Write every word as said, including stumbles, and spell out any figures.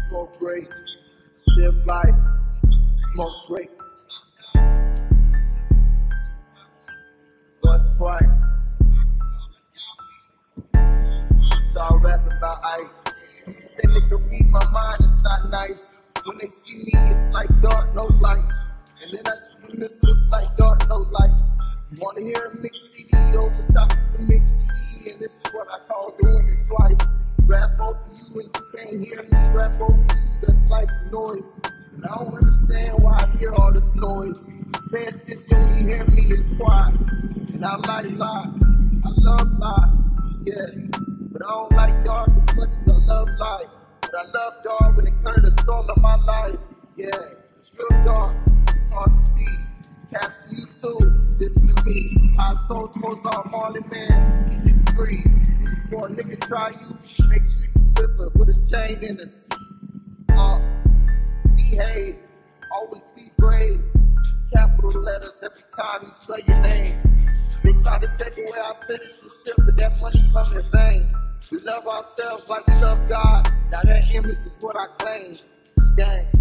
Smoke great, live life, smoke great. Bust twice. Start rapping about ice. Then they can read my mind, it's not nice. When they see me, it's like dark, no lights. And then I see the missiles like dark, no lights. You wanna hear a mix C D over top of the mix C D, and this is what I call doing it twice. Rap over you and you can't hear me, rap over you, that's like noise. And I don't understand why I hear all this noise. Pay attention when you hear me, it's quiet. And I like light, I love light, yeah. But I don't like dark as much as I love light. But I love dark when it turned the soul of my life, yeah. It's real dark, it's hard to see. Capture you too, listen to me. Our soul supposed to our Marley man, keep it free. And before a nigga try you, make sure you live up with a chain and a seat. Uh, behave, always be brave. Capital letters every time you spell your name. They try to take away our citizenship, but that money come in vain. We love ourselves like we love God. Now that image is what I claim. Gang.